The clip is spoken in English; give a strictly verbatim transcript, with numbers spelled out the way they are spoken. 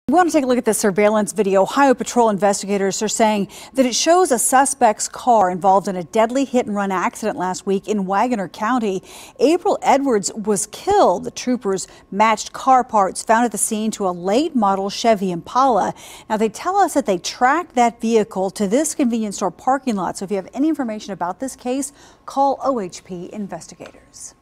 We want to take a look at the surveillance video. Ohio Patrol investigators are saying that it shows a suspect's car involved in a deadly hit-and-run accident last week in Wagoner County. April Edwards was killed. The troopers matched car parts found at the scene to a late-model Chevy Impala. Now, they tell us that they tracked that vehicle to this convenience store parking lot. So if you have any information about this case, call O H P investigators.